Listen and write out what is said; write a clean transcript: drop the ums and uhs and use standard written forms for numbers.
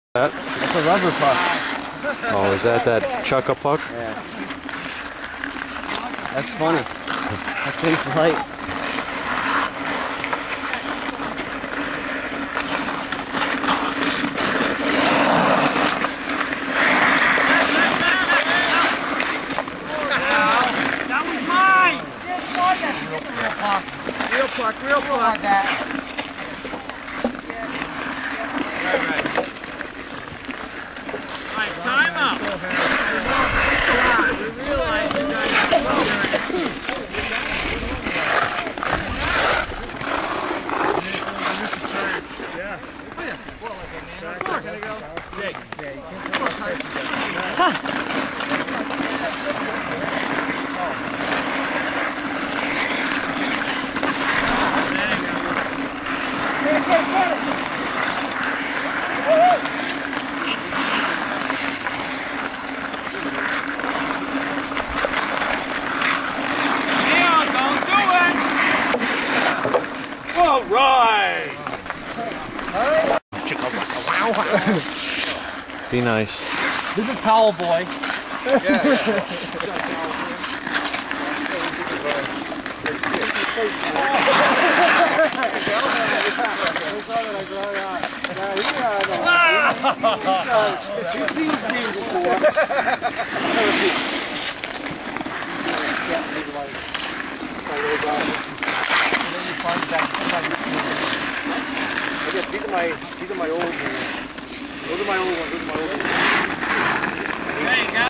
That? That's a rubber puck. Oh, is that Chukka puck? Yeah. That's funny. That thing's light. That was mine! Real puck, real puck. Alright, time up. We realize you guys are All right. Be nice. This is Powell Boy. These are my old ones. Those are my old ones.